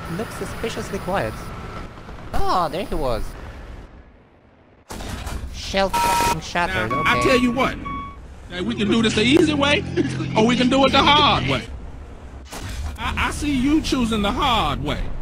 looks suspiciously quiet. Oh, there he was. Shell fucking shattered, Now, okay. I tell you what. We can do this the easy way, or we can do it the hard way. I see you choosing the hard way.